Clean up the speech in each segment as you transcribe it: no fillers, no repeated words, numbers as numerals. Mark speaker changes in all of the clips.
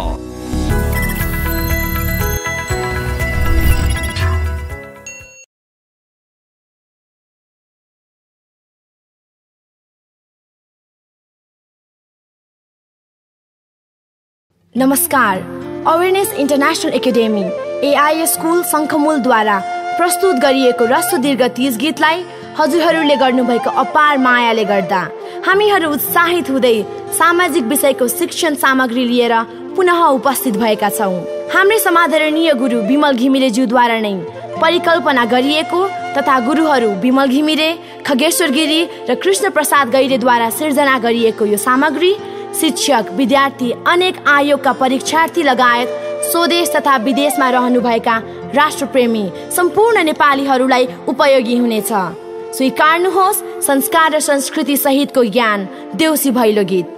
Speaker 1: नमस्कार। Awareness international academy AIS school शङ्खमूलद्वारा प्रस्तुत गरिएको ह्रस्व दीर्घ तीज गीतलाई हजुरहरूले गर्नुभएको अपार मायाले गर्दा हामीहरू उत्साहित हुँदै सामाजिक विषयको शिक्षण सामग्री लिएर पुनः उपस्थित भएका छौँ। हाम्रै समादरणीय गुरु विमल घिमिरेज्यूद्वारा नै परिकल्पना गरिएको तथा गुरुहरू विमल घिमिरे, खगेश्वर गिरी र कृष्ण प्रसाद गैरेद्वारा सिर्जना गरिएको यो सामग्री शिक्षक, विद्यार्थी, अनेक आयोगका परीक्षार्थी लगायत स्वदेश तथा विदेशमा रहनुभएका राष्ट्रप्रेमी सम्पूर्ण नेपालीहरूलाई उपयोगी हुनेछ। स्वीकार्नुहोस् संस्कार र संस्कृति सहितको ज्ञान देउसी भैलो गीत।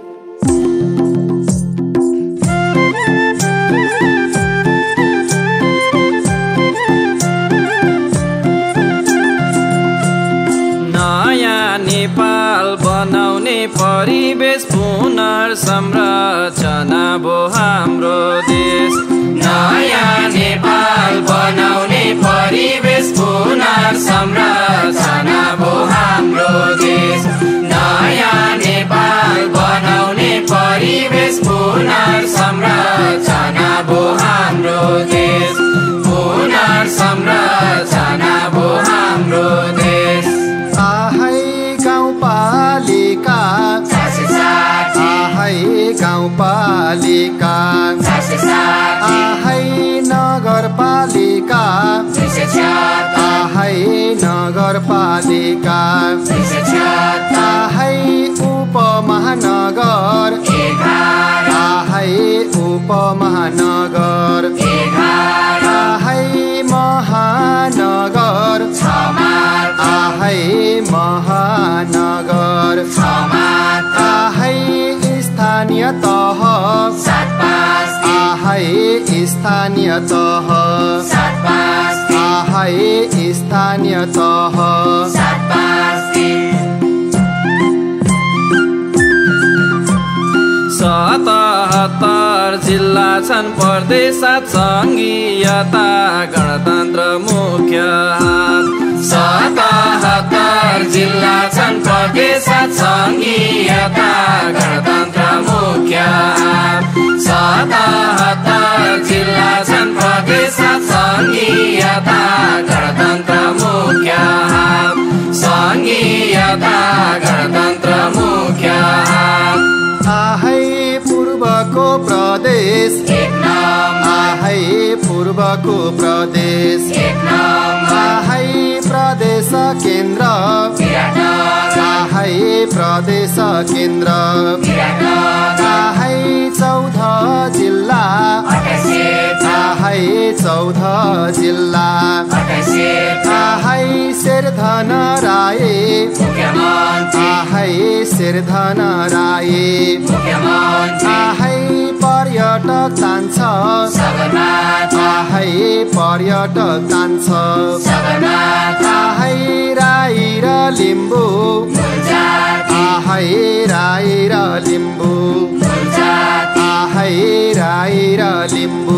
Speaker 2: नयाँ नेपाल बनाउने परिवेश पुनर्संरचना भो हाम्रो देश। नयाँ नेपाल बनाउने परिवेश पुनर्संरचना भो हाम्रो देश। नयाँ नेपाल बनाउने परिवेश पुनर्संरचना भो हाम्रो देश। पुनर्संरचना भो हाम्रो देश।
Speaker 3: गाउँपालिका गाउँपालिका आहै नगरपालिका आहै नगरपालिका आहै उपमहानगर आहै उपमहानगर आहै महानगर आहै महानगर आहै स्थानीय तह आहै स्थानीय तह आहै स्थानीय तह
Speaker 2: 77 जिल्ला छन् प्रदेश संघीयता गणतन्त्र मुख्य हात। 77 जिल्ला छन् प्रदेश संघीयता गणतन्त्र मुख्य हात। 77 जिल्ला छन् प्रदेश संघीयता गणतन्त्र मुख्य हात। संघीयता गणतन्त्र मुख्य हात।
Speaker 3: आहै पूर्वको प्रदेश आहै पूर्वको प्रदेश आहै प्रदेश केन्द्र आहै प्रदेश केन्द्र आहै 14 जिल्ला आहै 14 जिल्ला आहै शेरधन राय आहै शेरधन राय आहै पर्यटक तान्छ आहै पर्यटक तान्छ आहै राई र लिम्बू आहै राई र लिम्बू आहै राई र लिम्बू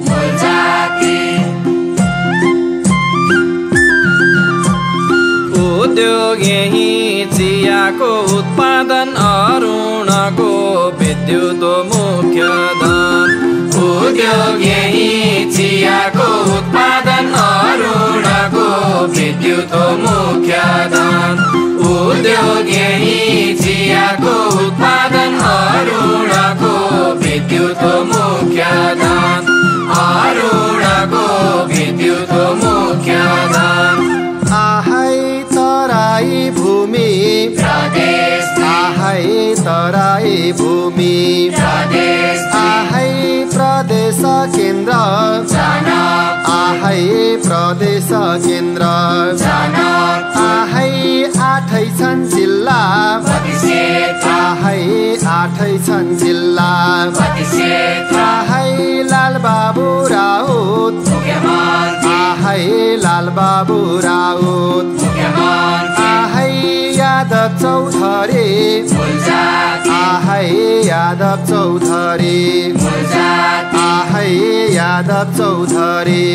Speaker 2: उद्योग यही चियाको उत्पादन अरुणको विद्युत मुख्य धन। उद्योग यही चियाको उत्पादन अरुणको विद्युत मुख्य धन। उद्योग यही चियाको उत्पादन अरुणको विद्युत मुख्य धन। अरुणको विद्युत मुख्य धन।
Speaker 3: आहै तराई भूमि
Speaker 2: प्रदेश
Speaker 3: आहै तराई भूमि
Speaker 2: प्रदेश
Speaker 3: आहै प्रदेश केन्द्र आहै प्रदेश केन्द्र आहै 8 छन् जिल्ला आहै 8 छन् जिल्ला आहै लालबाबु राउत आहै लालबाबु राउत आहै यादव चौधरी आहै यादव चौधरी आहै यादव चौधरी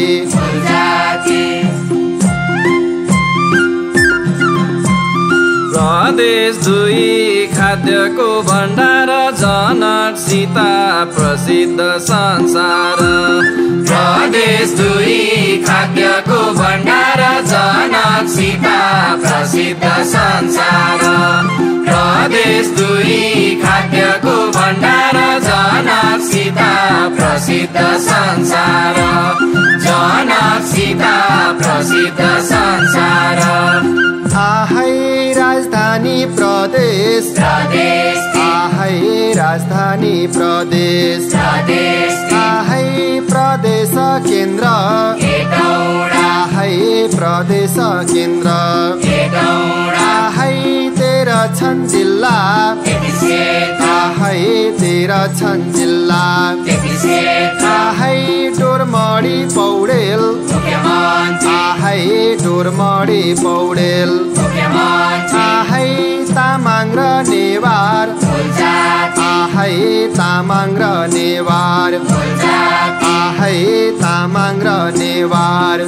Speaker 2: प्रदेश 2 खाद्यको भण्डार जनक सीता प्रसिद्ध संसार प्रदेश 2 खाद्यको भण्डार जनक सीता प्रसिद्ध संसार प्रदेश 2 खाद्यको भण्डार जनक सीता प्रसिद्ध संसार जनक सीता प्रसिद्ध संसार
Speaker 3: आहै राजधानी प्रदेश आहै राजधानी प्रदेश आहै प्रदेश केन्द्र आहै प्रदेश केन्द्र आहै 13 छन् जिल्ला आहै 13 छन् जिल्ला आहै डोरमडी पौडेल आहै डोरमडी पौडेल आहै तामाङ र नेवार आहै तामाङ र नेवार आहै तामाङ र नेवार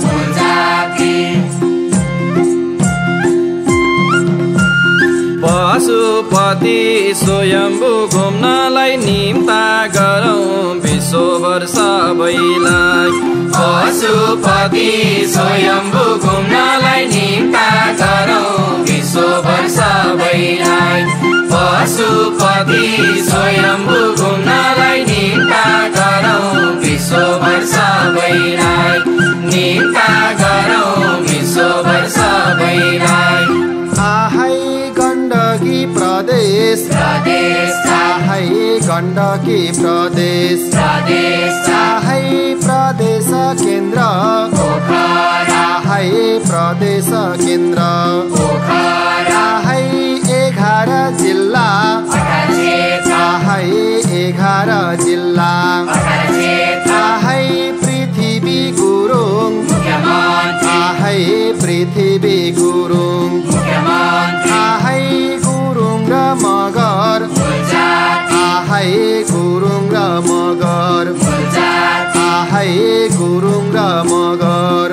Speaker 2: पशुपति स्वयम्भू घुम्नलाई निम्ता गरौँ विश्वभर सबैलाई पशुपति स्वयम्भू घुम्नलाई निम्ता गरौँ विश्वभर सबैलाई पशुपति स्वयम्भू घुम्नलाई निम्ता गरौँ विश्वभर सबैलाई निम्ता गरौँ विश्वभर सबैलाई
Speaker 3: आहै गण्डकी प्रदेश आहै गण्डकी प्रदेश आहै प्रदेश केन्द्र आहै प्रदेश केन्द्र आहै 11 जिल्ला आहै 11 जिल्ला आहै पृथ्वी गुरुङ आहै पृथ्वी गुरुङ आहै गुरुङ र मगर आहै गुरुङ र मगर आहै गुरुङ र मगर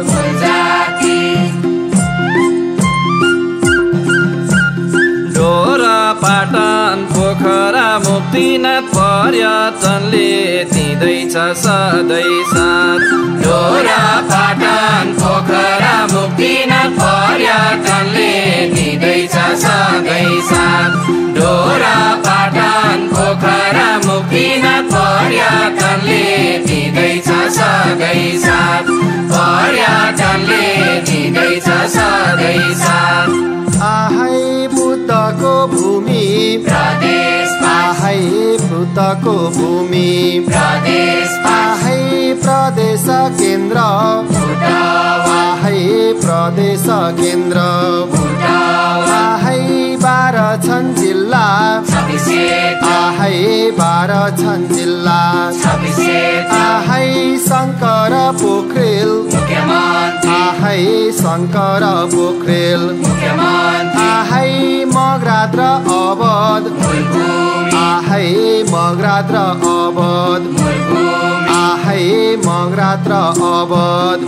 Speaker 2: डोरा पाटन पोखरा मुक्तिनाथ पर्यटनले दिँदैछ सधैँ साथ डोरा पाटन पोखरा मुक्तिनाथ पर्यटनले दिँदैछ सधैँ साथ डोरा पाटन पोखरा मुक्तिनाथ पर्यटनले दिँदैछ सधैँ साथ पर्यटनले दिँदैछ सधैँ साथ
Speaker 3: आहै बुद्धको भूमि आहै बुद्धको भूमि आहै प्रदेश केन्द्र आहै प्रदेश केन्द्र आहै 12 छन् जिल्ला आहै 12 छन् जिल्ला आहै शङ्कर पोखरेल आहै शङ्कर पोखरेल आहै मगरात र अवध आहै मगरात र अवध आहै मगरात र अवध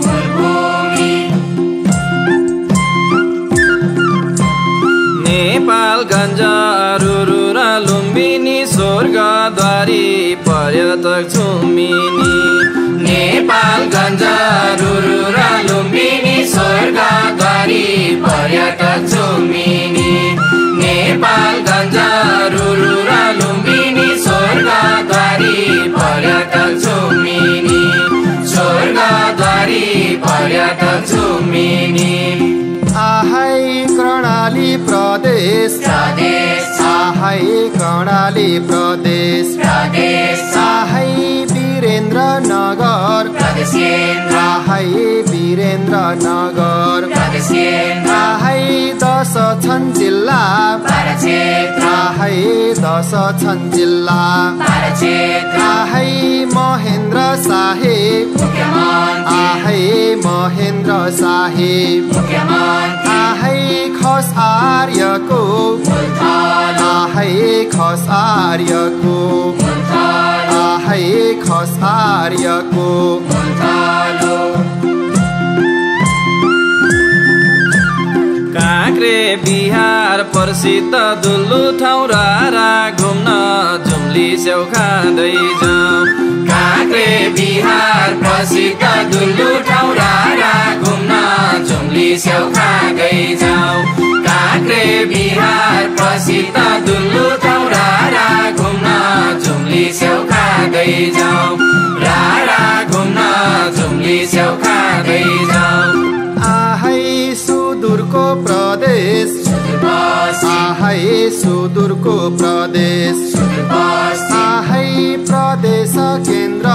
Speaker 2: नेपालगञ्ज रुरु र लुम्बिनी स्वर्गद्वारी पर्यटक झुम्मिनी नेपालगञ्ज रुरु र लुम्बिनी स्वर्गद्वारी पर्यटक झुम्मिनी नेपालगञ्ज रुरु र लुम्बिनी स्वर्गद्वारी पर्यटक झुम्मिनी स्वर्गद्वारी पर्यटक झुम्मिनी
Speaker 3: आहै कर्णाली प्रदेश आहै कर्णाली प्रदेश आहै वीरेन्द्र नगर आहै वीरेन्द्र नगर आहै 10 छन् जिल्ला आहै 10 छन् जिल्ला आहै महेन्द्र साहेब आहै महेन्द्र साहेब आहै खस आर्यको आहै खस आर्यको आहै खस आर्यको
Speaker 2: काँक्रे बिहार प्रसिद्ध दुल्लु ठाउँ रारा घुम्न जुम्ली स्याउ खाँदै जाउँ काँक्रे बिहार प्रसिद्ध दुल्लु ठाउँ रारा घुम्न जुम्ली स्याउ खाँदै जाउँ काँक्रे बिहार प्रसिद्ध दुल्लु ठाउँ रारा घुम्न जुम्ली स्याउ खाँदै जाउँ रारा घुम्न जुम्ली स्याउ खाँदै जाउँ
Speaker 3: आहै सुदूरको प्रदेश आहै सुदूरको प्रदेश आहै प्रदेश केन्द्र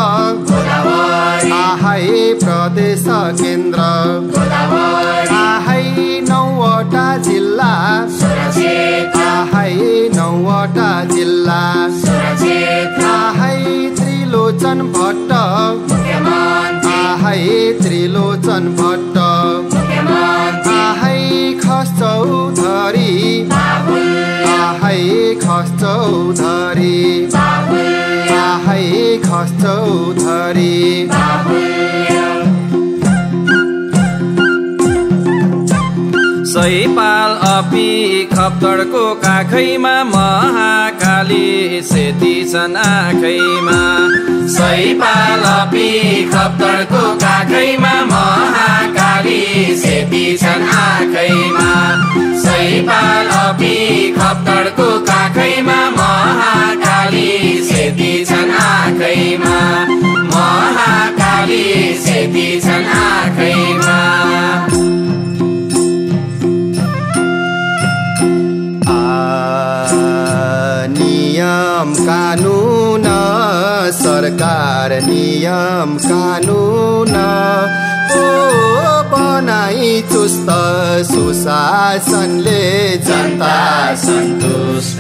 Speaker 3: आहै प्रदेश केन्द्र आहै 9वटा जिल्ला आहै 9वटा जिल्ला आहै त्रिलोचन भट्ट आहै त्रिलोचन भट्ट आहै खस चौधरी आहै खस चौधरी आहै खस चौधरी
Speaker 2: सैपाल अपी खप्तडको काखैमा महाकाली सेती छन् आँखैमा सैपाल अपी खप्तडको काखैमा महाकाली सेती छन् आँखैमा सैपाल अपी खप्तडको काखैमा महाकाली सेती छन् आँखैमा महाकाली सेती छन् आँखैमा
Speaker 3: नियम कानुन सरकार नियम कानुन बनाई चुस्त सुशासनले जनता सन्तुष्ट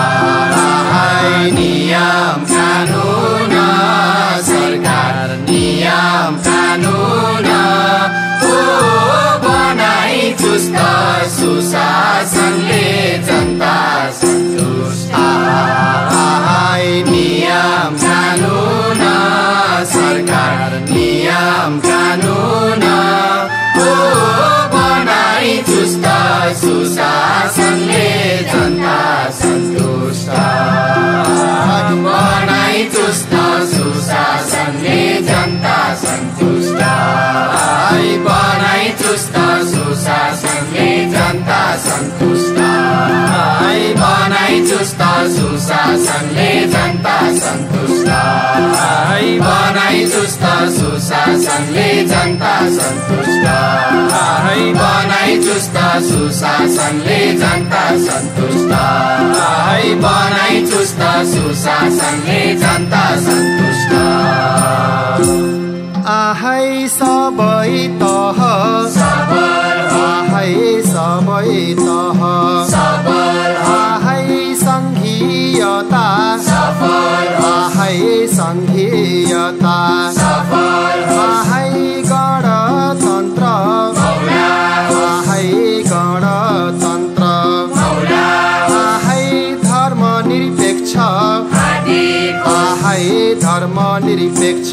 Speaker 3: नियम कानुन सरकार नियम कानुन बनाई चुस्त सुशासनले जनता सन्तुष्ट नियम कानुन सरकार नियम कानुन बनाई चुस्त सुशासनले जनता सन्तुष्ट बनाई चुस्त सुशासनले जनता सन्तुष्ट बनाई चुस्त सुशासनले जनता सन्तुष्ट बनाई चुस्त सुशासनले जनता सन्तुष्ट बनाई चुस्त सुशासनले जनता सन्तुष्ट बनाई चुस्त सुशासनले जनता सन्तुष्ट बनाई चुस्त सुशासनले जनता सन्तुष्ट आहै सबै तह आहै सबै तह आहै सङ्घीयता आहै सङ्घीयता आहै गणतन्त्र आहै गणतन्त्र आहै धर्मनिरपेक्ष आहै धर्मनिरपेक्ष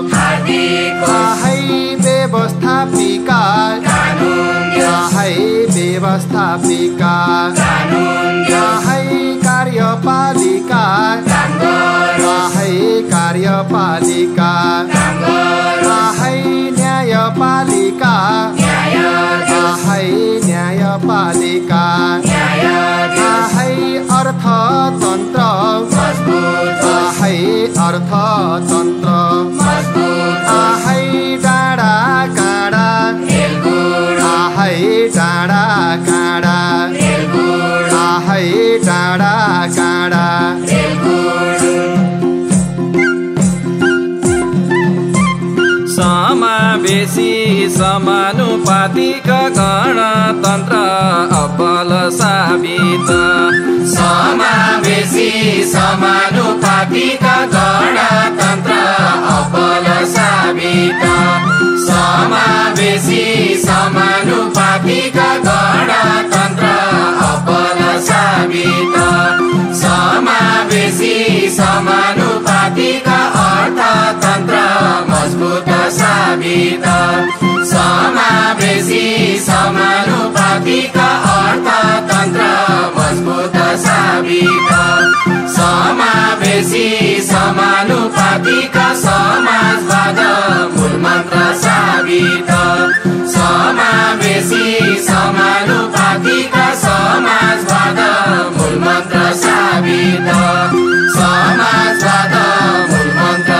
Speaker 3: आहै व्यवस्थापिका आहै व्यवस्थापिका आहै कार्यपालिका आहै कार्यपालिका आहै न्यायपालिका आहै न्यायपालिका आहै अर्थतन्त्र आहै अर्थतन्त्र आहै डाँडा काँडा आहै डाँडा काँडा आहै डाँडा काँडा
Speaker 2: समावेशी समानुपातिक गणतन्त्र अब्बल साबित समावेशी समानुपातिक गणतन्त्र अब्बल साबित समावेशी समानुपातिक गणतन्त्र अब्बल साबित समानुपातिका अर्थतन्त्र मजबुत साबित समावेशी समानुपातिका समाजवाद मूलमन्त्र साबित समावेशी समानुपातिका समाजवाद मूलमन्त्र साबित समाजवाद मूलमन्त्र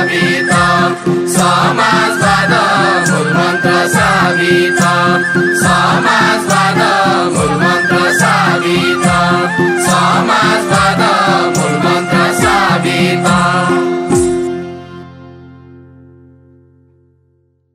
Speaker 2: साबित समाजवाद मूलमन्त्र साबित